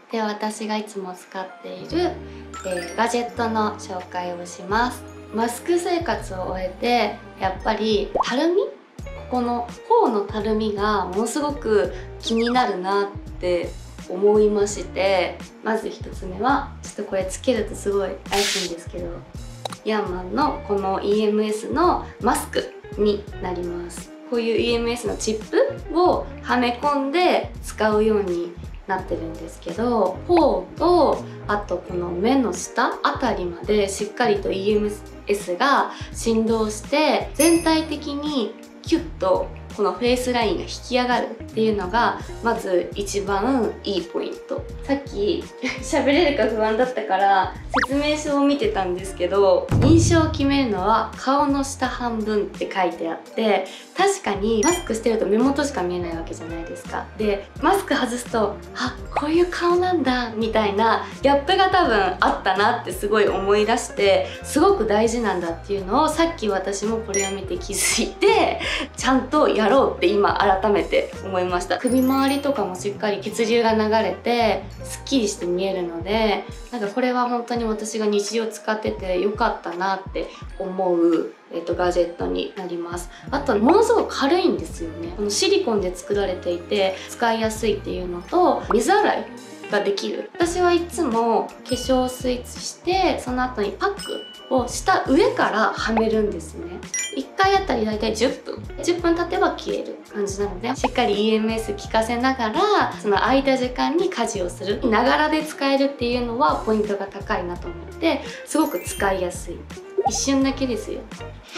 で、私がいつも使っている、ガジェットの紹介をします。マスク生活を終えてやっぱりたるみ、ここの頬のたるみがものすごく気になるなって思いまして、まず1つ目はちょっとこれつけるとすごい怪しいんですけど、ヤーマンのこの EMS のマスクになります。こういう EMS のチップをはめ込んで使うようになってるんですけど、頬とあとこの目の下あたりまでしっかりと EMS が振動して全体的にキュッとこのフェイスラインが引き上がるっていうのがまず一番いいポイント。さっき喋れるか不安だったから説明書を見てたんですけど、印象を決めるのは顔の下半分って書いてあって、確かにマスクしてると目元しか見えないわけじゃないですか。でマスク外すとあ、こういう顔なんだみたいなギャップが多分あったなってすごい思い出して、すごく大事なんだっていうのをさっき私もこれを見て気づいて、ちゃんとやろうって今改めて思いました。首周りとかもしっかり血流が流れてすっきりして見えるので、なんかこれは本当に私が日常使っててよかったなって思うガジェットになります。あとものすごく軽いんですよね。このシリコンで作られていて使いやすいっていうのと、水洗いができる。私はいつも化粧水してその後にパックを下上からはめるんですね。1回あたりだいたい10分経てば消える感じなので、しっかり EMS 効かせながらその空いた時間に家事をする、ながらで使えるっていうのはポイントが高いなと思って、すごく使いやすい。一瞬だけですよ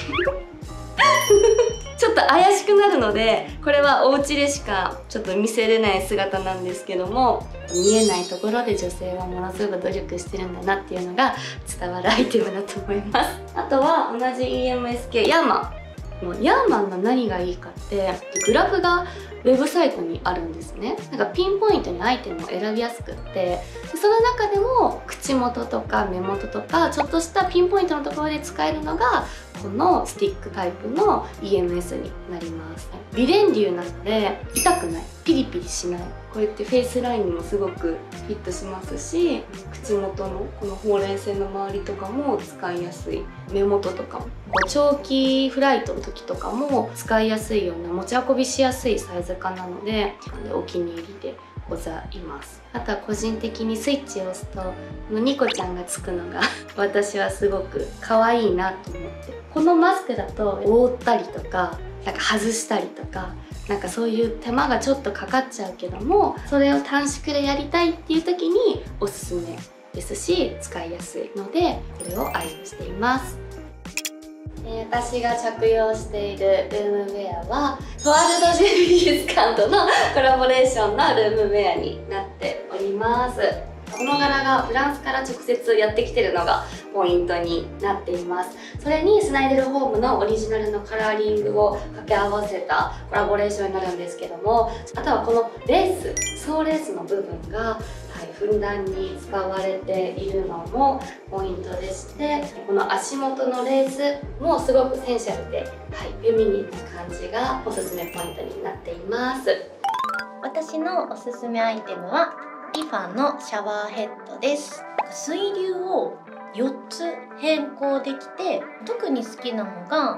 ちょっと怪しくなるので、これはお家でしかちょっと見せれない姿なんですけども、見えないところで女性はものすごく努力してるんだなっていうのが伝わるアイテムだと思います。あとは同じ EMS 系ヤーマン。もうヤーマンの何がいいかって、グラフがウェブサイトにあるんですね。なんかピンポイントにアイテムを選びやすくって、その中でも口元とか目元とかちょっとしたピンポイントのところで使えるのがこのスティックタイプの EMS になります。微電流なので痛くない、ピリピリしない。こうやってフェイスラインにもすごくフィットしますし、口元のこのほうれん線の周りとかも使いやすい。目元とかも長期フライトの時とかも使いやすいような、持ち運びしやすいサイズ感なのでお気に入りでございます。あとは個人的にスイッチを押すとこのニコちゃんがつくのが私はすごく可愛いなと思って、このマスクだと覆ったりとかなんか外したりとか、なんかそういう手間がちょっとかかっちゃうけども、それを短縮でやりたいっていう時におすすめですし、使いやすいのでこれを愛用しています。私が着用しているルームウェアはワールドジェンギスカンとのコラボレーションのルームウェアになっております。この柄がフランスから直接やってきてるのがポイントになっています。それにスナイデルホームのオリジナルのカラーリングを掛け合わせたコラボレーションになるんですけども、あとはこのレース、総レースの部分がふんだんに使われているのもポイントでして、この足元のレースもすごくセンシャルで、フェミニンな感じがおすすめポイントになっています。 私のおすすめアイテムはリファのシャワーヘッドです。水流を4つ変更できて、特に好きなのが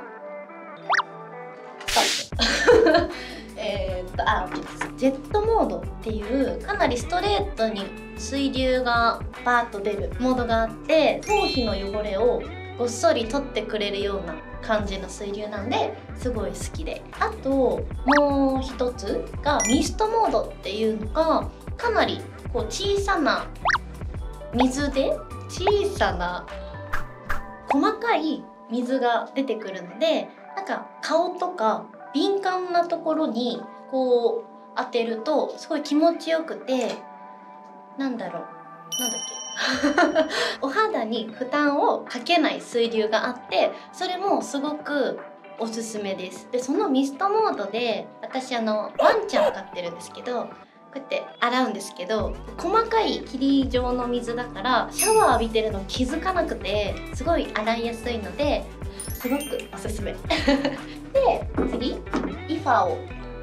ジェットモードっていうかなりストレートに水流がバーッと出るモードがあって、頭皮の汚れをごっそり取ってくれるような感じの水流なんですごい好きで、あともう一つがミストモードっていうのがかなりこう小さな水で小さな細かい水が出てくるので、なんか顔とか敏感なところにこう当てるとすごい気持ちよくて、なんだっけお肌に負担をかけない水流があって、それもすごくおすすめです。でそのミストモードで私ワンちゃん飼ってるんですけど、こうやって洗うんですけど、細かい霧状の水だからシャワー浴びてるの気づかなくてすごい洗いやすいのですごくおすすめで次リファを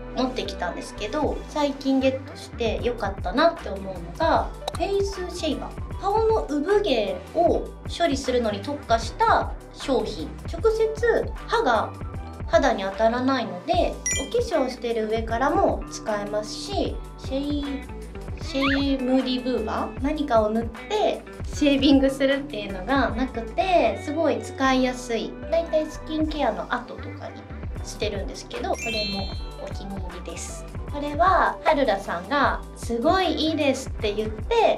持ってきたんですけど、最近ゲットして良かったなって思うのがフェイスシェイバー。顔の産毛を処理するのに特化した商品。直接歯が肌に当たらないので、お化粧してる上からも使えますし、シェイムリブーバー、何かを塗ってシェービングするっていうのがなくて、すごい使いやすい。だいたいスキンケアの後とかにしてるんですけど、これもお気に入りです。これははるらさんがすごいいいですって言って、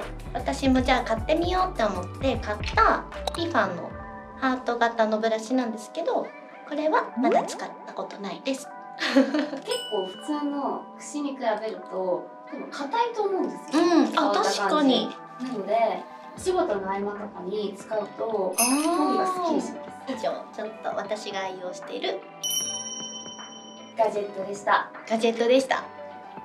私もじゃあ買ってみようって思って買ったティファンのハート型のブラシなんですけど、これはまだ使ったことないです。 結構普通の櫛に比べるとでも硬いと思うんですよ。 あ、確かに。 なのでお仕事の合間とかに使うと髪がすっきりします。 以上、ちょっと私が愛用しているガジェットでした。 ガジェットでした。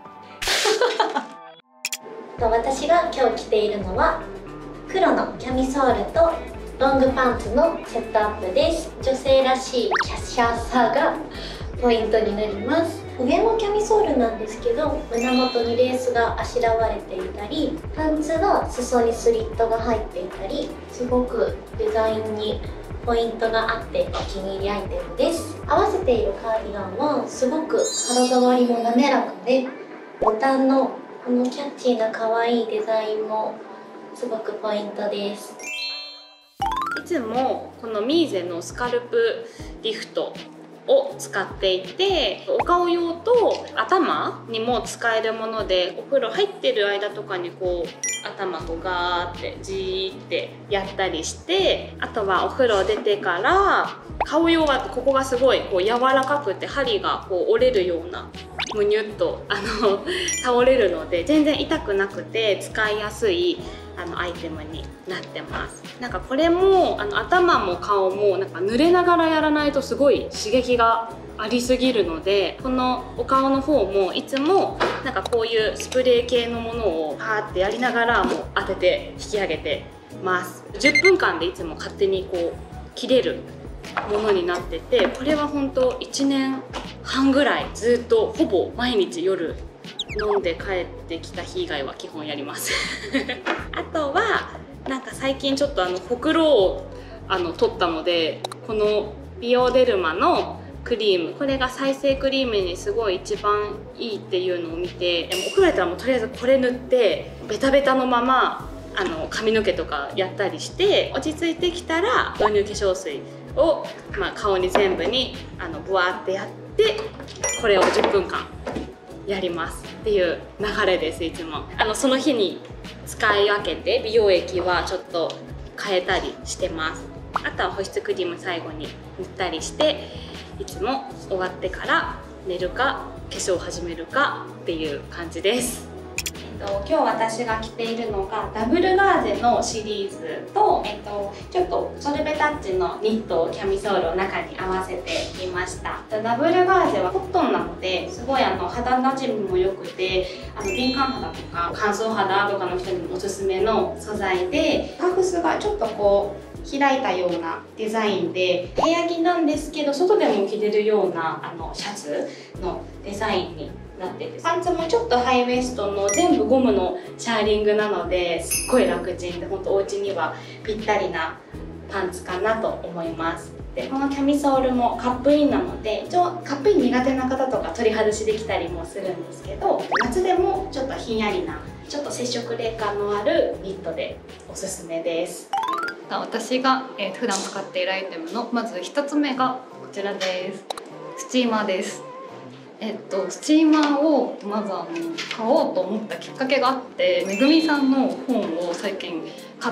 私が今日着ているのは黒のキャミソールとロングパンツのセットアップです。女性らしいキャシャさがポイントになります。上もキャミソールなんですけど、胸元にレースがあしらわれていたり、パンツは裾にスリットが入っていたり、すごくデザインにポイントがあってお気に入りアイテムです。合わせているカーディガンはすごく肌触りも滑らかで、ボタンのこのキャッチーな可愛いデザインもすごくポイントです。 いつもこのミーゼのスカルプリフトを使っていて、お顔用と頭にも使えるもので、お風呂入ってる間とかにこう頭こうガーってジーってやったりして、あとはお風呂出てから顔用はここがすごいこう柔らかくて針がこう折れるようなむにゅっと倒れるので、全然痛くなくて使いやすいアイテムになってます。なんかこれも頭も顔もなんか濡れながらやらないとすごい刺激がありすぎるので、このお顔の方もいつもなんかこういうスプレー系のものをパーってやりながらもう当てて引き上げてます。10分間でいつも勝手にこう切れるものになってて、これは本当1年半ぐらいずっとほぼ毎日夜飲んで帰ってきた日以外は基本やりますあとはなんか最近ちょっとほくろを取ったので、このビオデルマのクリーム、これが再生クリームにすごい一番いいっていうのを見て、でもお風呂やったらもうとりあえずこれ塗ってベタベタのまま髪の毛とかやったりして、落ち着いてきたら導入化粧水を、顔に全部にブワーってやって、これを10分間やりますっていう流れです。いつもその日に使い分けて美容液はちょっと変えたりしてます。あとは保湿クリーム最後に塗ったりして、いつも終わってから寝るか化粧を始めるかっていう感じです。今日私が着ているのがダブルガーゼのシリーズと、ちょっとソルベタッチのニットキャミソールを中に合わせてみました。ダブルガーゼはコットンなのですごい肌なじみも良くて、敏感肌とか乾燥肌とかの人にもおすすめの素材で、カフスがちょっとこう開いたようなデザインで、部屋着なんですけど外でも着れるようなシャツのデザインになってて、パンツもちょっとハイウエストの全部ゴムのシャーリングなので、すっごい楽ちんで、本当お家にはぴったりなパンツかなと思います。でこのキャミソールもカップインなので、一応カップイン苦手な方とか取り外しできたりもするんですけど、夏でもちょっとひんやりなちょっと接触冷感のあるニットでおすすめです。 私が、普段使っているアイテムのまず1つ目がこちらです。スチーマーです。スチーマーをまず買おうと思ったきっかけがあって、めぐみさんの本を最近買って、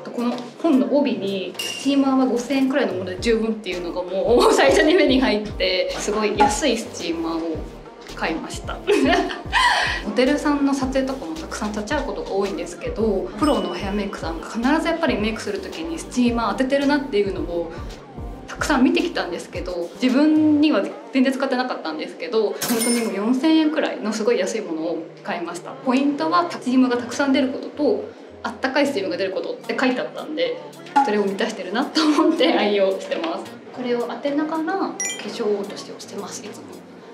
この本の帯にスチーマーは5000円くらいのもので十分っていうのがもう最初に目に入って、すごい安いスチーマーを買いましたモデルさんの撮影とかもたくさん立ち会うことが多いんですけど、プロのヘアメイクさんが必ずやっぱりメイクする時にスチーマー当ててるなっていうのをたくさん見てきたんですけど、自分には全然使ってなかったんですけど、本当にもう4000円くらいのすごい安いものを買いました。ポイントはスチームがたくさん出ることと、あったかいスチームが出ることって書いてあったんで、それを満たしてるなと思って愛用してます。これを当てながら化粧落としをしてます。いつも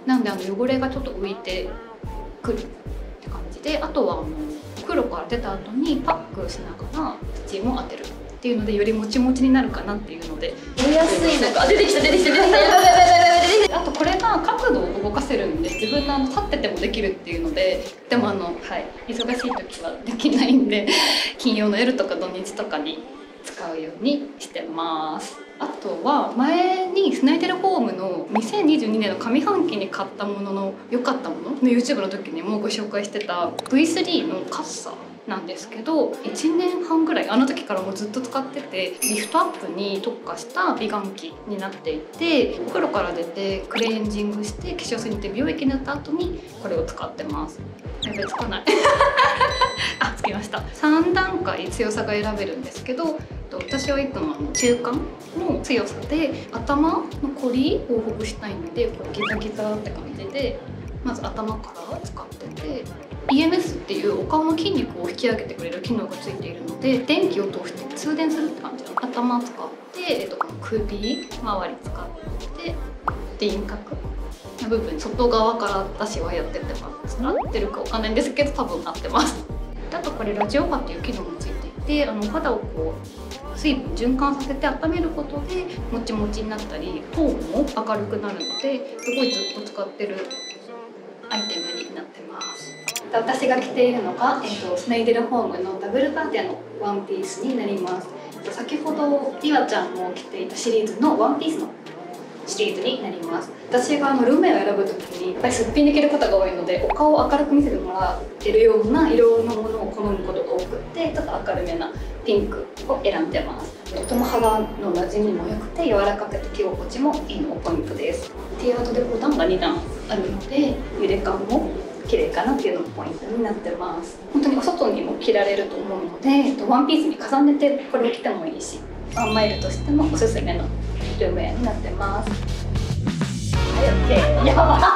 なんで汚れがちょっと浮いてくるって感じで、あとはお風呂から出た後にパックしながらスチームを当てるっていうので、よりもちもちになるかなっていうので。 やりやすいのか。出てきた出てきた出てきた。 あとこれが角度を動かせるんで、自分の立っててもできるっていうので、でも忙しい時はできないんで金曜の夜とか土日とかに使うようにしてます。あとは前にスナイデルホームの2022年の上半期に買ったものの良かったものの YouTube の時にもご紹介してた V3 のカッサなんですけど、1年半ぐらいあの時からもうずっと使ってて、リフトアップに特化した美顔器になっていて、お風呂から出てクレンジングして化粧水塗って美容液塗った後にこれを使ってます。やべつかないあ、つきました。3段階強さが選べるんですけど、私はいつも中間の強さで、頭のコリをほぐしたいのでこうギザギザって感じでまず頭から使ってて、 EMS っていうお顔の筋肉を引き上げてくれる機能がついているので、電気を通して通電するって感じ。頭使って、この首周り使って輪郭の部分、外側から私はやってってます。合ってるかわかんないんですけど多分合ってます。あとこれラジオ波っていう機能もついていて、肌をこう水分循環させて温めることでもちもちになったりトーンも明るくなるので、すごいずっと使ってるアイテムになってます。私が着ているのが、スナイデルホームのダブルパテのワンピースになります。先ほどりわちゃんも着ていたシリーズのワンピースのシリーズになります。私がルームウェアを選ぶ時にやっぱりすっぴんで着ることが多いので、お顔を明るく見せてもらえるような色のものを好むことが多くて、ちょっと明るめなピンクを選んでます。とても肌の馴染みも良くて柔らかくて着心地もいいのがポイントです。ティーアートでボタンが2段あるので揺れ感も綺麗かなっていうのもポイントになってます。本当にお外にも着られると思うので、ワンピースに重ねてこれを着てもいいし、ワンマイルとしてもおすすめのルームウェアになってます。はい、OK。やばい。